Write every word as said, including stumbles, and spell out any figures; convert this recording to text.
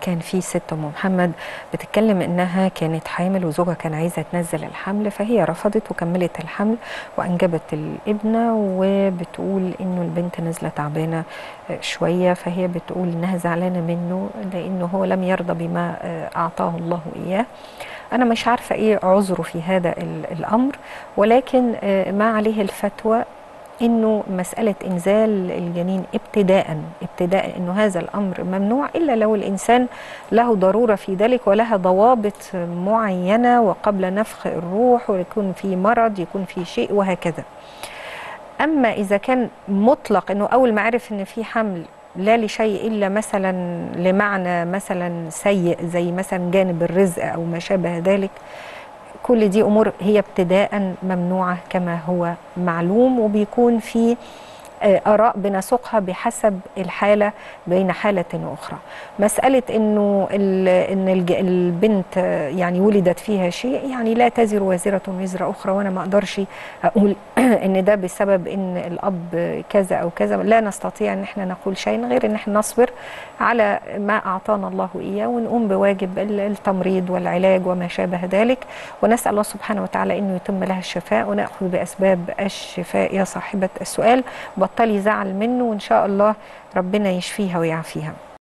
كان في ست ام محمد بتتكلم انها كانت حامل وزوجها كان عايزه تنزل الحمل، فهي رفضت وكملت الحمل وانجبت الابنه، وبتقول انه البنت نازله تعبانه شويه، فهي بتقول انها زعلانه منه لانه هو لم يرضى بما اعطاه الله اياه. انا مش عارفه ايه عذره في هذا الامر، ولكن ما عليه الفتوى انه مساله انزال الجنين ابتداء ابتداء انه هذا الامر ممنوع الا لو الانسان له ضروره في ذلك ولها ضوابط معينه، وقبل نفخ الروح ويكون في مرض يكون في شيء وهكذا. اما اذا كان مطلق انه اول ما عرف ان في حمل لا لشيء الا مثلا لمعنى مثلا سيء زي مثلا جانب الرزق او ما شابه ذلك، كل دي امور هي ابتداء ممنوعه كما هو معلوم، وبيكون في آراء بنسوقها بحسب الحالة بين حالة وأخرى. مسألة إنه إن البنت يعني ولدت فيها شيء، يعني لا تزر وازرة وزر أخرى، وأنا ما أقدرش أقول إن ده بسبب إن الأب كذا أو كذا. لا نستطيع إن إحنا نقول شيء غير إن إحنا نصبر على ما أعطانا الله إياه ونقوم بواجب التمريض والعلاج وما شابه ذلك، ونسأل الله سبحانه وتعالى إنه يتم لها الشفاء، ونأخذ بأسباب الشفاء يا صاحبة السؤال. بطلي زعل منه وإن شاء الله ربنا يشفيها ويعافيها.